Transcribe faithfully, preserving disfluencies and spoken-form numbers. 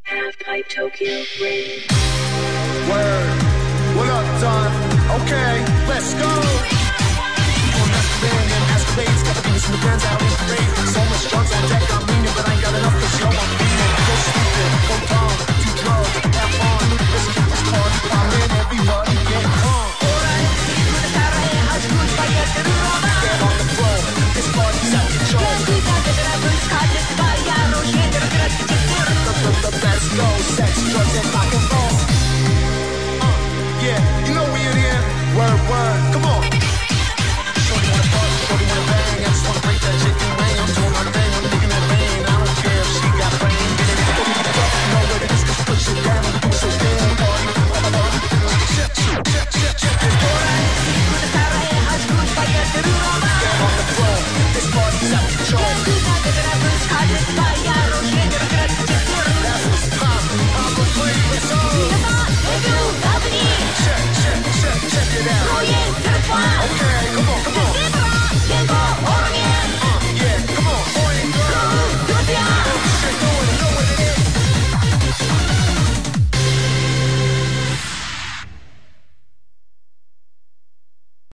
Half-Pipe Tokyo Radio. Word. What up, Don? Okay, let's go. On that band and escapades, got the beats and the bands out in parade. So much drugs on deck, I'm meaning, but I ain't got enough to show. I'm feeling go stupid, go dumb, do drugs, have fun. Let's keep this party poppin', everybody get on. Get on the floor, this party's out of control. The, the, the best go, sex, drugs, and rock and